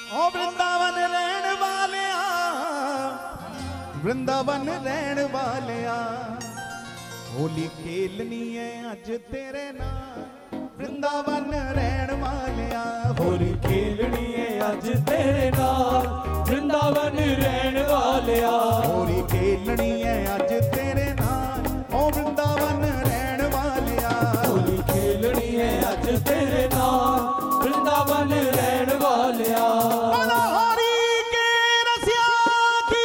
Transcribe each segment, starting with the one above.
ओ वृंदावन रहन वालिया, वृंदावन रहन वालिया, होली खेलनी है अज तेरे नाल। वृंदावन रहन वालिया, होली खेलनी है अज तेरे नाल। वृंदावन रहन वालिया, होली खेलनी है अज तेरे नाल। ओ वृंदावन रहन वालिया, होली खेलनी है अज तेरे नाल। वृंदावन रहन वालिया, हरि के रसिया की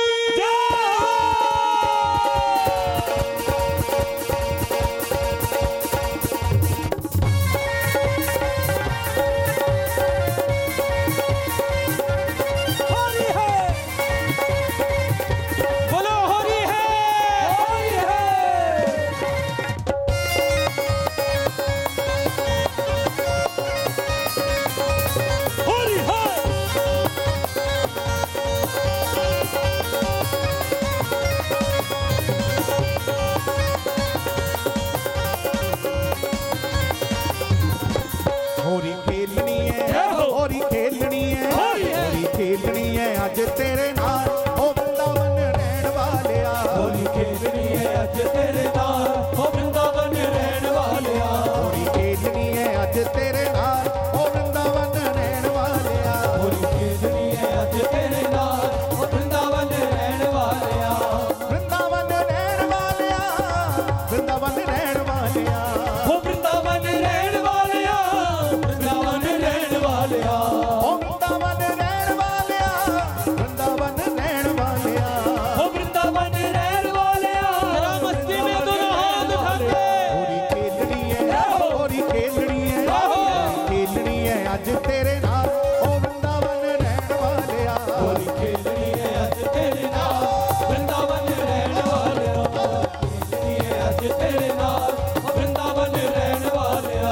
होली है, बोलो होली है, होली है। होली है, होली खेलनी है, होली खेलनी है, होली खेलनी है अज तेरे नाल। ओ वृंदावन रहन वालिया, होली खेलनी है अज तेरे नाल। ओ वृंदावन रहन वालिया, होली खेलनी है अज तेरे नाल। ओ वृंदावन रहन वालिया, होली खेलनी है अज तेरे नाल। ओ वृंदावन रहन वालिया, वृंदावन रहन वालिया, वृंदावन रहन वालिया, ओ वृंदावन रहन वालिया, वृंदावन रहन वालिया, ओ वृंदावन रहन वालिया, वृंदावन रहन वालिया। ओ वृंदावन रहन वालिया। जरा मस्ती में दोनों हाथ उठा के होली खेलनी है, होली खेलनी है, होली खेलनी है अज तेरे नाल। ओ वृंदावन रहन वालिया, होली खेलनी है अज तेरे नाल। वृंदावन रहन वालिया, खेलनी है अज तेरे नाल। ओ वृंदावन रहन वालिया,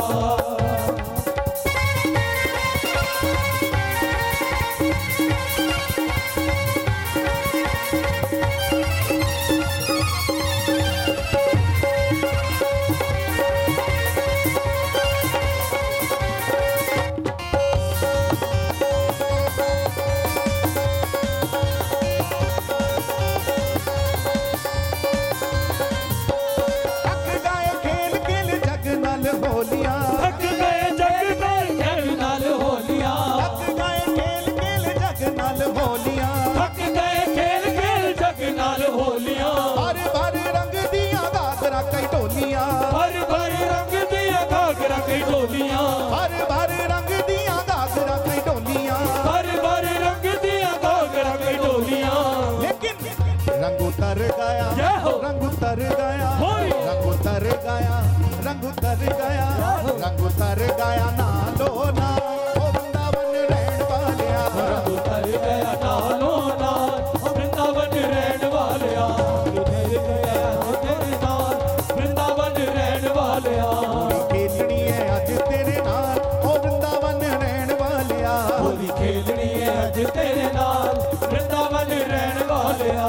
थक गए खेल खेल जग नाल होलियां, थक गए जग गए खेल नाल होलियां। थक गए खेल खेल जग नाल होलियां। थक गए खेल खेल जग नाल होलियां। भर भर रंग दियां घाघरा कई ढोलियां, भर भर रंग दिया घाघरा कई ढोलियां। भर भर रंग दियां घाघरा कई ढोलियां। भर भर रंग दिया घाघरा कई ढोलियां। लेकिन रंग उतर गया, जय हो। रंग उतर गया, होय। रंग उतर गया, रंग उतर गया, रंग उतर गया नालो ना। ओ वृंदावन रहन वालिया, रंग उतर गया नालों नाल। ओ वृंदावन रहन वालिया, उतर गया तेरे नाल। वृंदावन रहन वालिया, होली खेलनी है अज तेरे नाल। ओ वृंदावन रहन वालिया, होली खेलनी है अज तेरे नाल। वृंदावन रहन वालिया,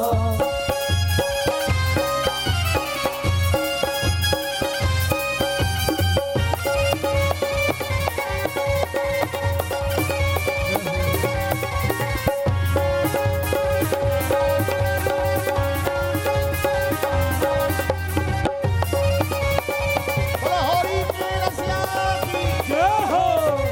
बोलो हरि के रसिया की। जय हो।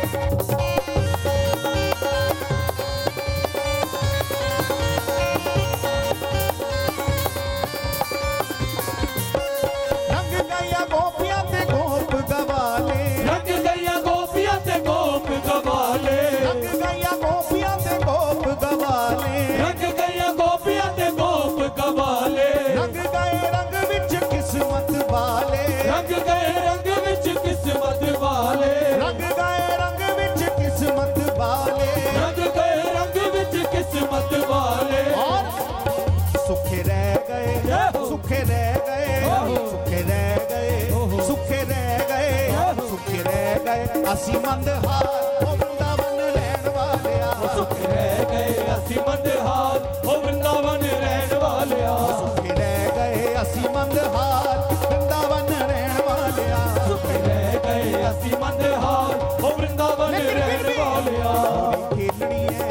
रंग गया गोपियां ते गोप गवाले, रंग गया गोपियां ते गोप गवाले। रंग गया गोपियां ते गोप गवाले। रंग गया गोपियां ते गोप गवाले। रंग गए रंग विच किस्मत वाले, रंग गए रंग विच किस्मत वाले। रंग गए रंग विच किस्मत वाले। रंग गए रंग विच किस्मत वाले। और सुखे रह गए, सुखे रह गए, सुखे रह गए, सुखे रह गए, सुखे रह गए असी मंद हार। ओ वृंदावन रहन वालिया, सुख रह गए असी मंद हाल। ओ वृंदावन रहन वालिया, सुखे रह गए असी मंद हार। वृंदावन रहन वालिया, सुख रह गए असी मंद हाल। ओ वृंदावन रहन वालिया, खेलनी है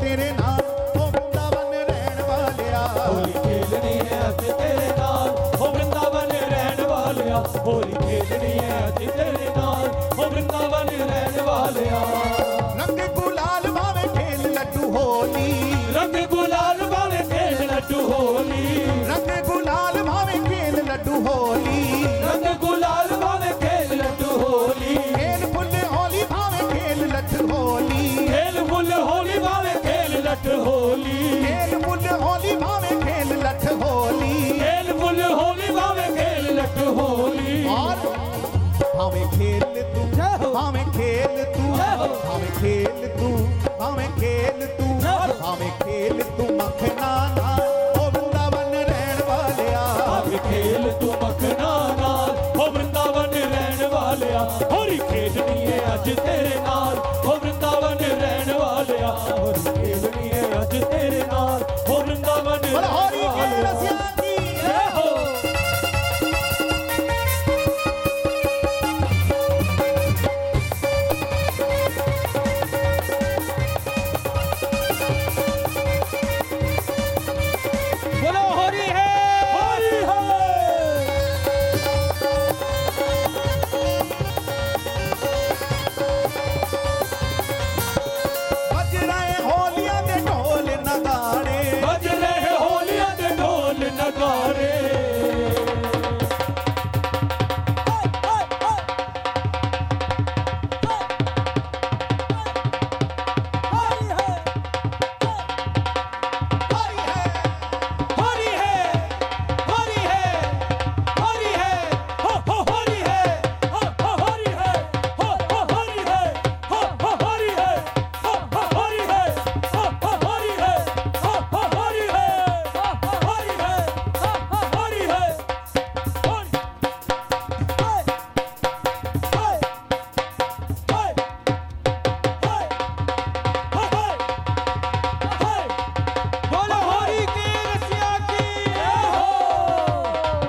तेरे नाल ओ वृंदावन रहन वालिया होली खेलनी है अज तेरे नाल ओ वृंदावन रहन वालिया होली खेलनी है अज तेरे नाल ओ वृंदावन रहन वालिया रंग गुलाल भावे खेल लड्डू होली रंग गुलाल भावे खेल लड्डू होली रंग गुलाल भावे खेल लड्डू होली रंग गुलाल भावे खेल लड्डू होली खेल फुल होली भावे खेल लड्डू होली खेल फुल होली भावे खेल लट होली खेल फुल होली भावे खेल लठ होली खेल फुल होली भावे खेल लट होली और भावे खेल तू भावे खेल तू भावे खेल तू भावे खेल तू भावे खेल तू मखना ना ओ वृंदावन रहन वालिया भावे खेल तू मखना नाल ओ वृंदावन रहन वालिया होली खेलनी है अज तेरे नाल ओ वृंदावन रहन वालिया होली खेलनी है अज तेरे नाल ओ वृंदावन बोल होरी के रहन रसिया वालिया की जय हो बोलो होरी है होरी है बज रहे होलियां दे ढोल नगाड़े बज रहे होलियां दे ढोल नगाड़े होरी है होरी है होरी है होरी है हो होरी है हो होरी है हो होरी है हो होरी है हो होरी है हो होरी है हो होरी है होरी है होरी है बोलो होरी की रसिया की जय हो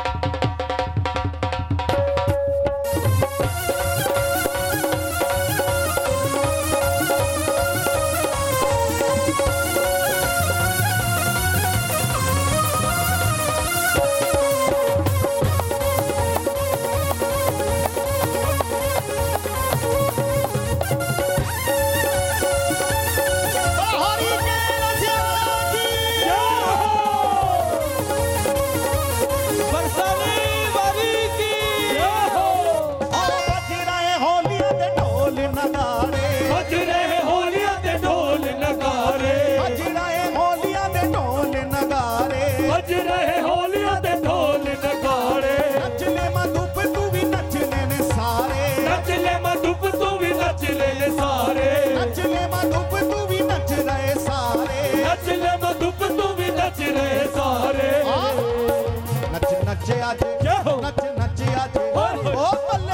होरी के रसिया की जय हो बरसाने वाली की जय हो और बज रहे होलियां दे ढोल नगाड़े बज रहे होलियां दे ढोल नगारे बज रहे होलियां दे ढोल नगाड़े बज रहे होलियां दे ढोल नगारे नचले मधुप तू भी नचने ने सारे नच ले मधुप तू भी नच ले सारे नचले मधुप तू भी नच रहे सारे नच ले मधुप तू भी नच रहे सारे नच नच आज जय हो नच नच आज होय। ओ बल्ले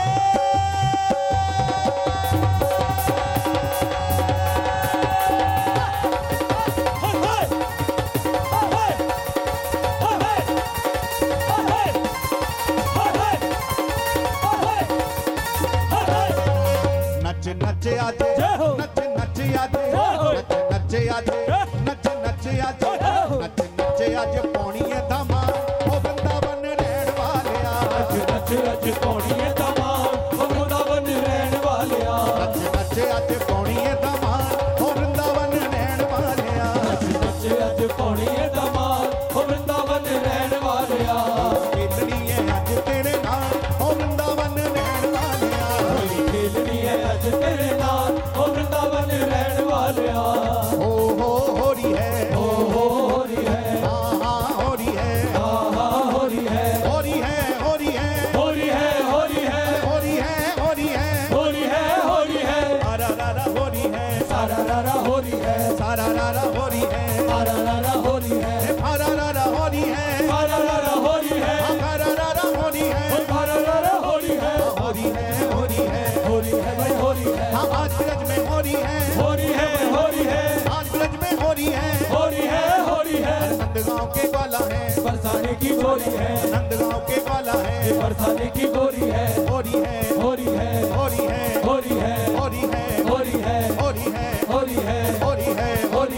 नच नच आज जय हो। नच नच आज हो। नच नच आज नच नच आज हो। नच नच आज पौनी है धमा ओ वृंदावन रहन वालिया नच नच पौड़िए तमाम ओ वृंदावन रहन वालिया नच नच आज पौनी है धमा ओ वृंदावन रहन वालिया नच अज पौड़िए तमाम ओ वृंदावन रहन वालिया खेलनी है आज तेरे नाल ओ वृंदावन रहन वालिया होली खेलनी है अज तेरे नाल ओ वृंदावन रहन वालिया हो होरी है होरी है हाँ होरी है आहा होरी है होरी है होरी है होरी है होरी है होरी है होरी है होरी है होरी है सारा रारा होरी है सारा रारा होरी है सारा रारा होरी है सारा रारा होरी है सारा रारा होरी है सारा रारा होरी है सारा रारा होरी है सारा रारा होरी है होरी है होरी है होरी है भाई होरी है हाँ आज ब्रज में होरी है होरी है होरी है आज ब्रज में होरी है होरी है होरी है नंदगांव के ग्वाला है बरसाने की गोरी है नंदगांव के ग्वाला है बरसाने की गोरी है होरी है होरी है होरी है होरी है होरी है होरी है होरी है होरी है होरी है होरी है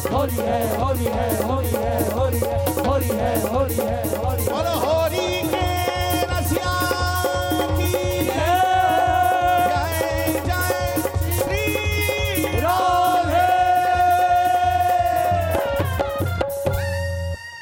होली है होली है होली है होली है होली है होली है होली है।